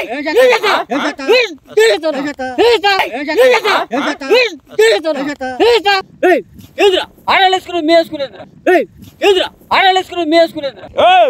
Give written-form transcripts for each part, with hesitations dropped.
ఆడలేసుకుని మేసుకునేదిరా ఎదురా ఆడలేసుకుని మేసుకునేదిరా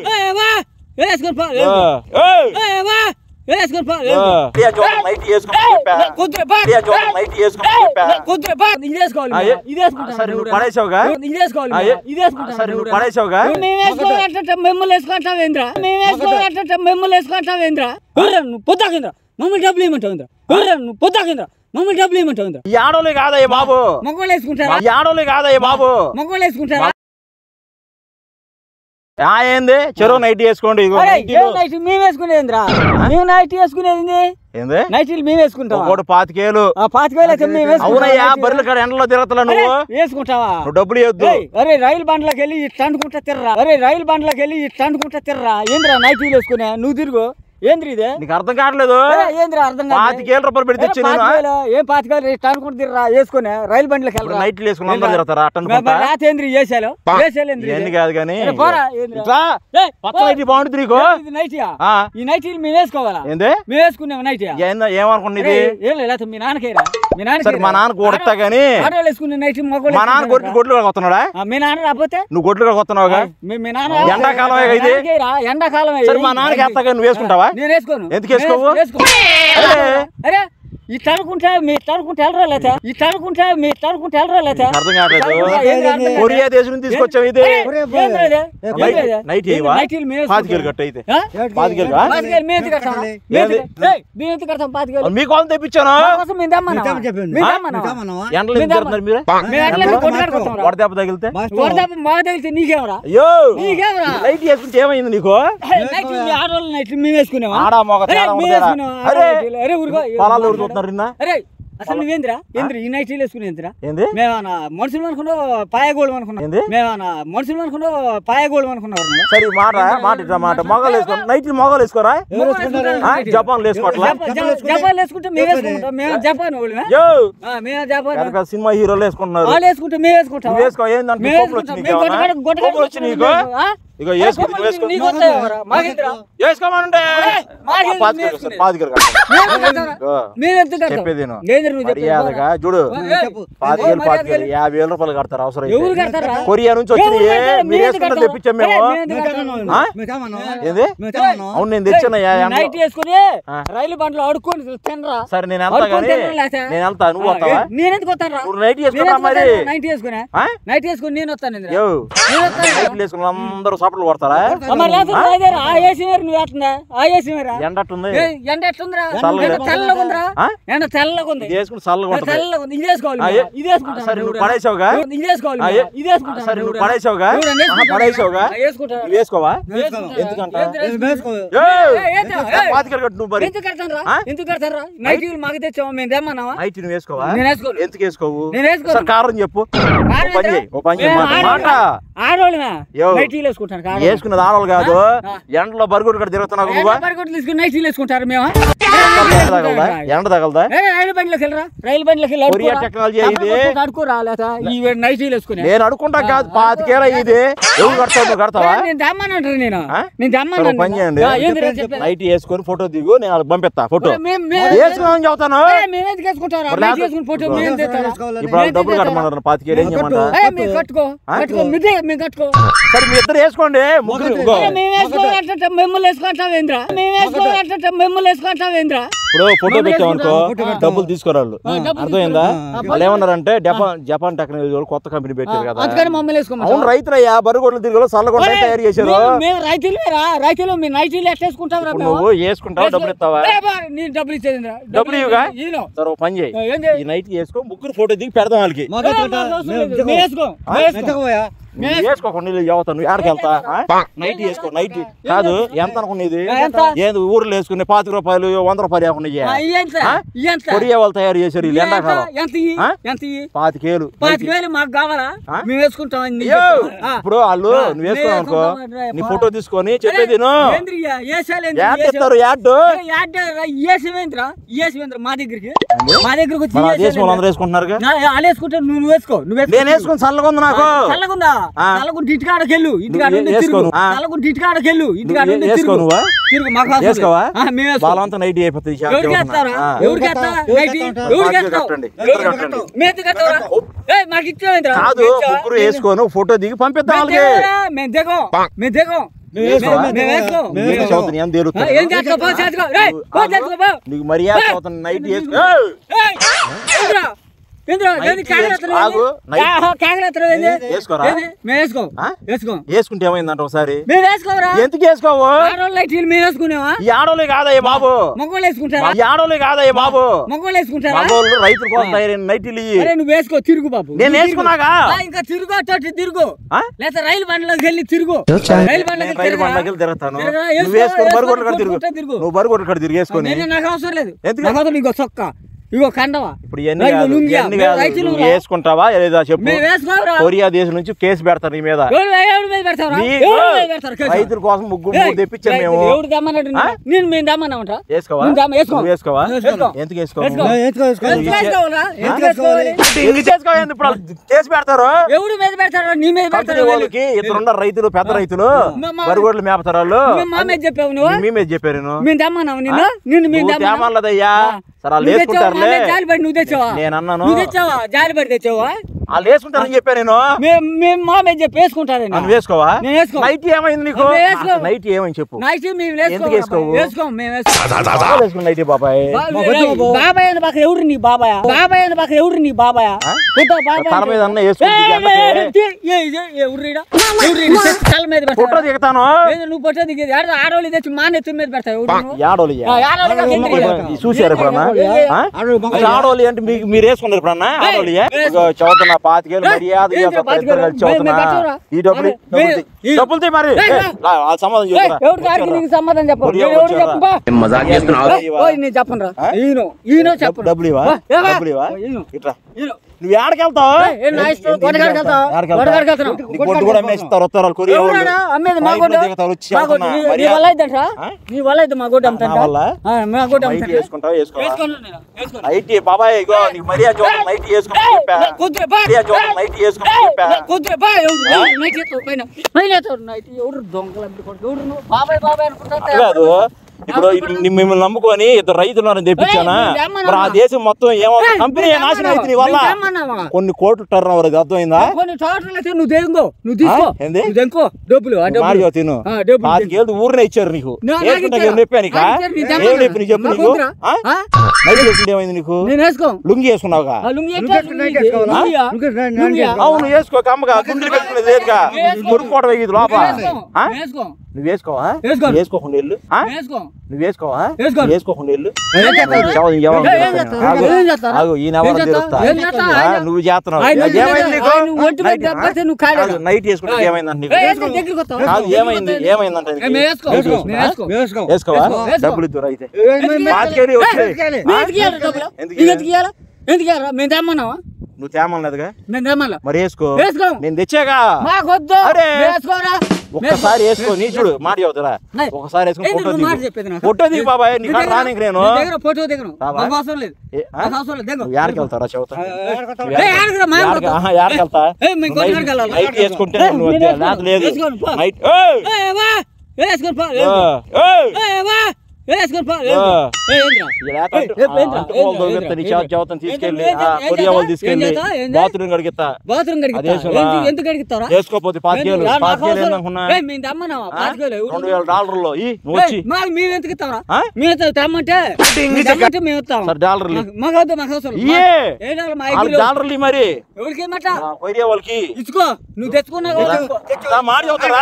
మిమ్మల్ని వేసుకుంటావేంద్రా మిమ్మల్ని వేసుకుంటావేంద్రా పొద్దాకేంద్రా మమ్మల్ని డబ్బులు ఏమంటావేంద్రా పొద్దాకేంద్రా మమ్మల్ని డబ్బులు ఏమంటావేంద్రా ఆడోలే కాదయ్య బాబు మగవాళ్ళు వేసుకుంటారా ఆడోలే కాదయ్య బాబు మగవాళ్ళు వేసుకుంటారా ఏంది చెరువు నైట్ వేసుకోండి మేము వేసుకునేదిరా మేము నైట్ వేసుకునేది నైట్లు మేము వేసుకుంటాం 25,000 అవునయ్యా బర్రెల కాడ ఎండలో తిరగతలా నువ్వు వేసుకుంటావా నువ్వు డబ్బులు ఇవ్వద్దు అరే రైలు బండ్లోకి వెళ్ళి ఇట్లా అనుకుంటా తిర్రా ఏంద్రా నైట్లు వేసుకునే నువ్వు తిరుగు ఏంద్రీ ఇదే నీకు అర్థం కావట్లేదు ఏంద్రా అర్థం 25,000 రూపాయలు పెడితే ఏం 25,000 ఇట్లా అనుకుంటా తిర్రా వేసుకునే రైలు బండ్లోకి వెళ్ళరా నైట్లు వేసుకుని అందరూ తిరుగుతారా రాతేంద్రి వేసాలు ఏంది కాదు కానీ బాగుంటుంది నీకు ఈ నైట్లు మేము వేసుకోవాలా ఏంది మేము వేసుకున్నాం నైట్ ఏమనుకున్నది మీ నాన్నకేరా మీ నాన్న మా నాన్న కొడతా గానీ ఆటోలు వేసుకునే నైట్ మా నాన్న గొడ్లు వస్తున్నాడా మీ నాన్న రాకపోతే నువ్వు గొడ్లు వస్తున్నావుగా మీ నాన్న ఎండాకాలం ఎండాకాలం మా నాన్నకి వేస్తా నువ్వు వేసుకుంటావా నేను వేసుకోను ఎందుకు వేసుకోవు అరే ఇట్లా అనుకుంటా వెళ్ళరా లేదా ఇట్లా అనుకుంటా వెళ్ళరా అర్థం కావట్లేదు కొరియా దేశం నుంచి తీసుకొచ్చావు ఇది నైట్ 25,000 కట్ట అయితే 25,000 మీకు వాళ్ళని తెప్పించాను వడదెబ్బ తగిలితే నీకేమరా అయ్యో లైట్ వేసుకుంటే ఏమైంది నీకు మేము వేసుకున్నాం ఆడా మగ అరే అసలు నువ్వేంద్రా ఈ నైట్ వేసుకునేంద్రా మేమన్నా మనుషులు అనుకున్నావు పాయగోళం అనుకున్నావు మేమన్నా మనుషులు అనుకున్నావు పాయగోళం అనుకున్నావు సరే మాట మొగలు వేసుకో నైట్ మొగలు వేసుకోరా జపాన్ జపాన్ వేసుకుంటే మేము వేసుకుంటాం మేము జపాన్ మేము జపాన్ సినిమా హీరోలు వేసుకుంటున్నారు వాళ్ళు వేసుకుంటే మేము వేసుకుంటాం వేసుకో ఏంటంటే ఇక వేసుకోమంటే మర్యాదగా చూడు 50,000 రూపాయలు కడతారు అవసరం కొరియా నుంచి వచ్చి మీరు వేసుకుంటే తెప్పించాం మేము అవును నేను తెచ్చానయ్యా రైలు బండ్లో ఆడుకొని తినరా సరే నేను వెళ్తా కానీ నేను వెళ్తా నువ్వు వస్తావా నేను ఎందుకు వస్తాను నైట్ వేసుకున్నా మరి నైట్ వేసుకుని నేను వస్తాను వేసుకుని అందరూ సాపట్లు కొడతారా ఎండ ఎట్టుందిరా ఎండ చల్లగా ఉంది వేసుకుని చల్లగా ఇది వేసుకోవాలి సరే నువ్వు పడేసావుగా సరే నువ్వు పడేసావుగా వేసుకోవా ఎందుకంటే ఎందుకు కడతారా నైట్ మాకు తెచ్చావా మేము తెమ్మన్నావా నైట్ నువ్వు వేసుకోవా ఎందుకు వేసుకోవు నేను కారణం చెప్పు ఆడవాళ్ళమే నైటీలు వేసుకుంటాను వేసుకున్నది ఆడవాళ్ళు కాదు ఎండలో బరుగుడు కూడా తిరుగుతున్నావు తీసుకుని నైటీలు వేసుకుంటారు మేము ఎండ తగలదా రైలు బండ్లోకి వెళ్ళరా టెక్నాలజీ అడుకో రాలేదా ఈ నైటీలు వేసుకుని నేను అడుకుంటా కాదు 25,000 ఇది ఎవరు కడతావు నువ్వు కడతావా నేను తెమ్మనంటారు నేను పని చేయండి నైట్ వేసుకొని ఫోటో దిగు నేను వాళ్ళకి పంపిస్తా ఫోటో వేసుకున్నాను చెబుతాను ఇప్పుడు డబ్బులు కట్టమన్నారు 25,000 ఏం చేయమంటా సరే మీ ఇద్దరు వేసుకోండి ముగ్గురు మిమ్మల్ని వేసుకుంటావేంద్రా ఇప్పుడు ఫోటో పెట్టామనుకో డబ్బులు తీసుకోరాళ్ళు అర్థమైందా వాళ్ళు ఏమన్నారంటే జపాన్ టెక్నాలజీ వాళ్ళు కొత్త కంపెనీ పెట్టారు కదా అవును రైతులయ్యా బరుగొడ్లు తిరిగి చల్లగొండ తయారు చేశారు రైతులు మీ నైటీలు ఎట్లేసుకుంటావు నువ్వు వేసుకుంటావు డబ్బులు ఇస్తావా డబ్బులు ఇచ్చేది డబ్బులు ఇవ్వగా సరే పని చేయి ఈ నైట్ వేసుకో ముగ్గురు ఫోటో దిగి పెడదాం వాళ్ళకి వేసుకోకుండా చదువుతాను ఎక్కడికి వెళ్తా నైట్ వేసుకో నైట్ కాదు ఎంత అనుకునేది ఏంది ఊర్లో వేసుకునే 25 రూపాయలు 100 రూపాయలు కొరియా వాళ్ళు తయారు చేశారు వీళ్ళు ఎండాకాలం 25,000 మాకు కావాలా మేము వేసుకుంటాం ఇప్పుడు వాళ్ళు నువ్వు వేసుకున్నావు అనుకో నీ ఫోటో తీసుకొని చెప్పేది మా దగ్గరికి దేశం వాళ్ళు అందరూ వేసుకుంటున్నారు వేసుకుంటే నువ్వు వేసుకో నేను వేసుకుని చల్లగా ఉంది నాకు చల్లగుందా తలకుంటే ఇటుకాడకెళ్ళు ఇంటికాడ తలకుంటే ఇటుకాడకెళ్ళు ఇంటికాడ తిరుగు మాకు మేము బలవంతం నైట్ అయిపోతుంది ఎవరికి వేస్తారా ఎవరికి వేస్తా నైట్ ఎవరికి వేస్తావు మాకు ఇచ్చేవేంద్రా కాదు ముగ్గురు వేసుకోను ఫోటో దిగి పంపిద్దాం మేము దిగం మేము దిగం నీకు మర్యాద నైట్ వేసుకో వేసుకుంటే ఏమైందంట ఒకసారి ఎందుకు వేసుకోవు ఆడోళ్ళే కాదయ్య బాబు ఆడోళ్ళే కాదయ్య బాబు రైతుల కోసం నైట్లు నువ్వు వేసుకో తిరుగు బాబు నేను వేసుకున్నాగా ఇంకా తిరుగు అటు తిరుగు లేదా రైలు బండ్లోకి వెళ్ళి తిరుగు రైలు బండ్లోకి తిరుగుతాను నువ్వు వేసుకొని బరుగొడ్ల కడ తిరుగు నువ్వు బరుగొడ్ల కడ తిరిగి వేసుకొని నాకు అవసరం లేదు ఎందుకు నీకు చొక్కా ఇగో కండవా ఇప్పుడు వేసుకుంటావా లేదా చెప్పు కొరియా దేశం నుంచి కేసు పెడతారు నీ మీద రైతుల కోసం ముగ్గురు తెప్పించాను మేము వేసుకోవా ఎందుకు ఇప్పుడు కేసు పెడతారు ఎవరు మీద పెడతారు నీ మీద పెడతారు వాళ్ళకి ఇద్దరున్నారు రైతులు పెద్ద రైతులు బరుగొడ్లు మేపుతారు వాళ్ళు చెప్పావు నువ్వు మీ మీద చెప్పారు మేము తెమ్మన్నావు నిన్ను తేమన్నదయ్యా సరే వాళ్ళు వేసుకుంటారు నువ్వు తెచ్చావా నేను అన్నాను నువ్వు తెచ్చావా జాలిపడి తెచ్చావా వాళ్ళు వేసుకుంటారని చెప్పా నేను మేము మా మీద చెప్పి వేసుకుంటారని నువ్వు వేసుకోవా నైట్ ఏమైంది నీకు నైట్ ఏమని చెప్పు నైట్ మేము ఎందుకు వేసుకోవు వేసుకోం మేము వేసుకోం నైట్ బాబాయ్ బాబాయ్ అని పక్క ఎవరు నీ బాబాయ్ బాబాయ్ అని పక్క ఎవరు నీ బాబాయ్ తల మీద అన్న తల మీద ఫోటో దిగుతాను నువ్వు ఫోటో దిగేది ఆడవాళ్ళు తెచ్చి మా నెత్తి మీద పెడతావు చూసారు ఎప్పుడన్నా ఆడవాళ్ళు అంటే మీరు వేసుకున్నారు ఎప్పుడన్నా ఆడవాళ్ళు చదువుతున్నా 5 ఏళ్ళు మర్యాద చదువుతున్నా ఈ డబ్బులు మరి సమాధానం చెప్పండి చెప్పండి డబ్బులు ఇవా ఇట్లా నువ్వు ఏడకెళ్తావు కూడా అమ్మేస్తారు బాబాయ్ కాదు ఇప్పుడు మిమ్మల్ని నమ్ముకొని ఇద్దరు రైతులను తెప్పించానా మరి ఆ దేశం మొత్తం ఏమవుతుంది కంపెనీ నాశనం అవుతుంది వల్ల కొన్ని కోట్లు టర్న్ ఓవర్ అర్థమైందా తిను 5 ఏళ్ళు ఊరినే ఇచ్చారు నీకు చెప్పాను చెప్పు నీకు ఏమైంది నీకు లుంగి వేసుకున్నావుగా అవును వేసుకో కమ్మగా గుండెలు కట్టుకునేది లేదుగా కొనుక్కోవడం ఇది లోపల నువ్వు వేసుకోవా వేసుకోకుండా వెళ్ళు నువ్వు వేసుకోవా వేసుకోకుండా వెళ్ళు నువ్వు చేస్తున్నావు నైట్ వేసుకుంటే ఏమైందంటే ఏమైంది ఏమైందంటే వేసుకోవా డబ్బులు ఇద్దరు అయితే నువ్వు తేమన్నదిగా మరి వేసుకో నేను తెచ్చాగా ఒక్కసారి వేసుకో నీ చూడు మాట చదువుతారా ఒకసారి వేసుకుని ఫోటో దిగు బాబాయ్ నీ కాడ రానికి నేను యాడికి వెళ్తారా చదువుతా యాడికి వెళ్తా నైట్ వేసుకుంటే లేదు నైట్ తీసుకెళ్ళి కొరియా వాళ్ళు తీసుకెళ్ళి బాత్రూమ్ కడిగిస్తా వేసుకోపోతే $2,000 $1,000 మరి కొరియా వాళ్ళకి ఇచ్చుకో నువ్వు తెచ్చుకున్నావు మాట చదువుతారా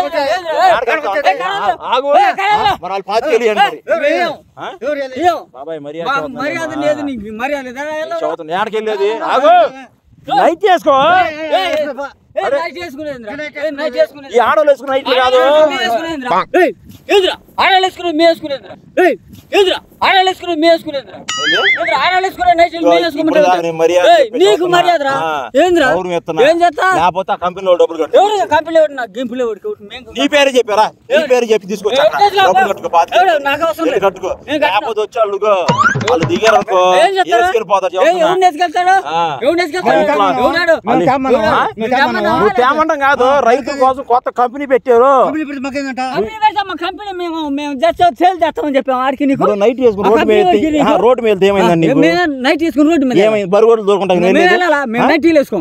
మర్యాద లేదు నీకు మర్యాద ఏడకెళ్ళేది నైట్ చేసుకో ఆడోళ్ళు వేసుకుని నైట్ కాదు నీకు మర్యాద లేకపోతే ఆ కంపెనీలో డబ్బులు నీ పేరే చెప్పారా నీ పేరు చెప్పి తీసుకొచ్చా డబ్బులు కట్టుకో లేకపోతే వచ్చి వాళ్ళు దిగారు అనుకో వేసుకెళ్ళిపోతారు నువ్వు తేమంటాం కాదు, రైతుల కోసం కొత్త కంపెనీ పెట్టారు. కంపెనీ మేము సేల్ చేస్తామని చెప్పాము ఆడికి. నీకు నైట్ వేసుకుని రోడ్డు మీద ఏమైందండి? నైట్ వేసుకుని రోడ్డు మీద ఏమైంది? బరుగోడ్లు దొరుకుంటాం. నైటీలు వేసుకోం.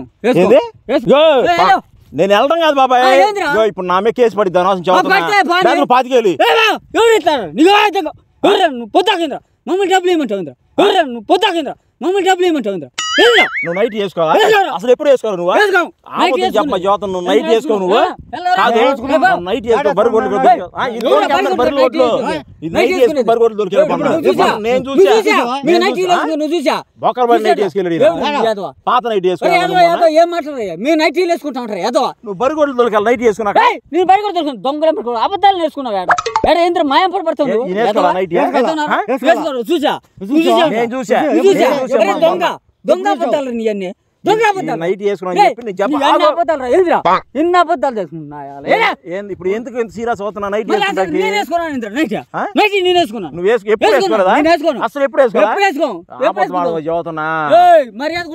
నేను వెళ్ళడం కాదు బాబాయ్, ఇప్పుడు నా మీద కేసు పడిద్ది అనవసరం పాతికేలి. ఎవరు ఇస్తారు నీకు? నువ్వు పొద్దాకేంద్ర మమ్మల్ని డబ్బులు ఇవ్వమంటావు. నువ్వు పొద్దాకేంద్ర మమ్మల్ని డబ్బులు ఇవ్వమంటావు. నువ్వు నైట్ వేసుకోవాలి. అసలు ఎప్పుడు వేసుకోవాలి నువ్వు? చెప్ప జ్యోతం, నువ్వు నైట్ వేసుకో. నువ్వు నైట్ వేసుకో. బరుగోడ్లు బరుగోడ్లు దొరికే నేను చూసా. బొక్కల నైట్ వేసుకెళ్ళి పాత నైట్ వేసుకో. ఏం మాట్లాడయ్యా? మీరు నైటీలు వేసుకుంటా ఉంటారు ఏదో. నువ్వు బరుగోడ్లు దొరకాలి నైట్ వేసుకున్నా. నేను బరుగోడు దొరుకుతాను. దొంగలు అబద్ధాలు వేసుకున్నావు. ఏంద్ర మాయం పడతావు. చూసా దొంగ దొంగ అబద్ధాలు నీ అన్ని. దొంగ అబద్ధాలు నైట్ వేసుకున్నా. ఎన్ని అబద్ధాలు చేసుకున్నా. ఇప్పుడు ఎందుకు సీరియస్ అవుతున్నా? నైట్ నేను వేసుకున్నాను. నేను వేసుకున్నాను. నువ్వు ఎప్పుడు వేసుకోలేదా? అసలు ఎప్పుడు వేసుకోతున్నా? మర్యాద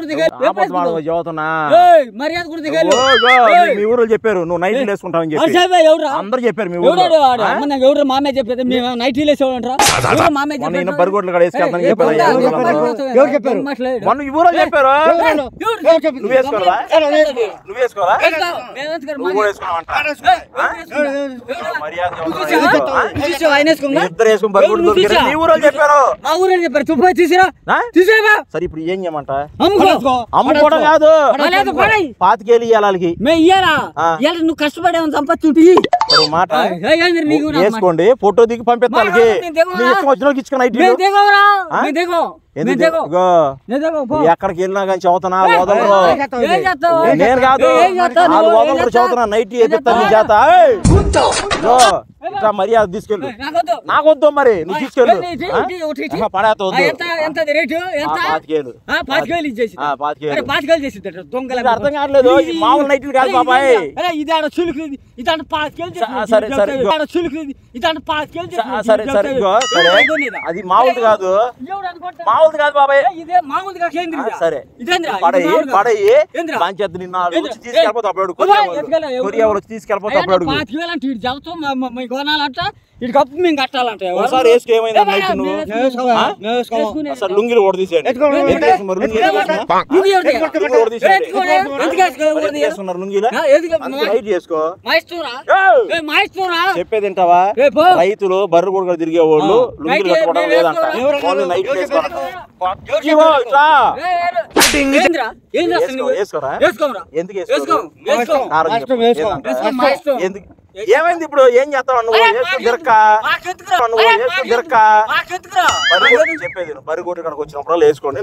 మీ ఊరు చెప్పారు నువ్వు నైట్ వేసుకుంటావని చెప్పి. అందరు చెప్పారు. మీ ఎవరు మామే చెప్పేది మేము నైటీలు వేసేవాళ్ళంటారా? మామే బరుగోడ్లు కూడా వేసుకెళ్తాను చెప్పారు. ఈ ఊరు చెప్పారు. నువ్వు వేసుకోవాలా? నువ్వు వేసుకోవాలా? సరే ఇప్పుడు ఏం చేయమంట? అమ్ముకోవడం కాదు, పాతికేలి వాళ్ళకి నువ్వు కష్టపడేమని సంపత్తి మాట వేసుకోండి. ఫోటో దిగి పంపిస్తా వాళ్ళకి. ఎక్కడికి వెళ్ళినా కానీ చదువుతున్నా నేను కాదు, వదలరు చదువుతున్నా. నైట్ వేపిస్తాను నీ చేత. మర్యాద తీసుకెళ్ళు. నాకొద్దు మరి, నువ్వు తీసుకెళ్ళు. అర్థం కావట్లేదు. మామూలు నైట్లు కాదు బాబాయ్. సరే సరే సరే సరే అది మామూలు కాదు, మామూలు కాదు బాబాయ్. సరే పడయ్యి పంచాయతీ నిన్న తీసుకెళ్ళిపోతాడు. కొరియా వచ్చి తీసుకెళ్ళిపోతాడు. ఇటు కప్పు మేము కట్టాలంటే ఒకసారి వేసుకు ఏమైంది? అసలు లుంగిలు కూడా తీసేయండి. చెప్పేది వింటావా? రైతులు బర్రె కూడా తిరిగే వాళ్ళు లుంగిలు కట్టుకోవడం లేదంట. ఎందుకు ఏమైంది? ఇప్పుడు ఏం చేస్తావు నువ్వు? చెప్పేది బరిగోటు కనుక వచ్చినప్పుడు వేసుకోండి.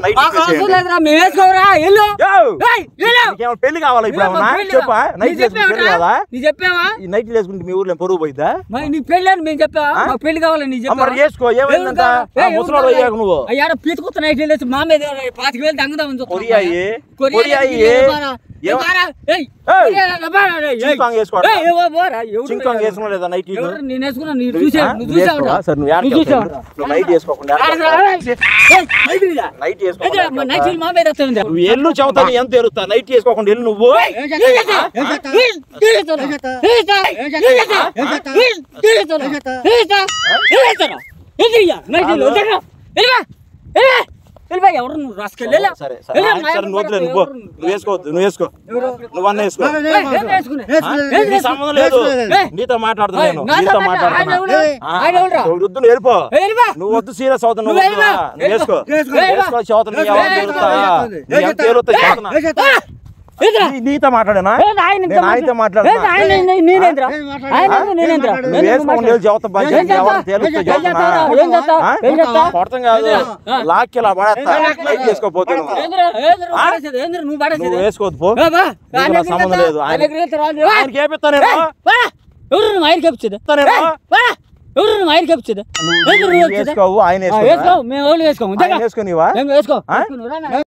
పెళ్లి కావాలా? ఇప్పుడు చెప్పా నైట్ పెళ్లి కదా? నైట్ వేసుకుంటే మీ ఊర్లో పొరుగు పోయిద్దా? పెళ్లి పెళ్లి కావాలని చేసుకో. ఏమైందంట? ముసలాడు అయ్యాక నువ్వు పీతుకుత్త నైట్ వేసి మా మీద 5,000 దంగదాం. ఎల్లు చదువుతాను ఎంత ఎరుతా? నైట్ చేసుకోకుండా ఎల్లు నువ్వు. ఎవరు నువ్వు రాసుకెళ్ళి వేసుకోవద్దు. నువ్వు వేసుకో. నువ్వు అన్న వేసుకో. సంబంధం లేదు. నీతో మాట్లాడుతున్నాను. నీతో మాట్లాడుతున్నా. వృద్ధులు వెళ్ళిపో. నువ్వు వద్దు సీరియస్ అవుతావు. నువ్వు వేసుకో. వేసుకో చదువుతున్నా. నీతో మాట్లాడేనా? ఆయనతో మాట్లాడుతున్నా. కొడతాం కాదు, లాక్కిలా పడేస్తా. లైట్ చేసుకోపోతే నువ్వు వేసుకోవద్దు పో. సంబంధం లేదు. ఆయనకి ఏపిస్తాను. ఆయన వేసుకోవు. ఆయన వేసుకో. వేసుకో.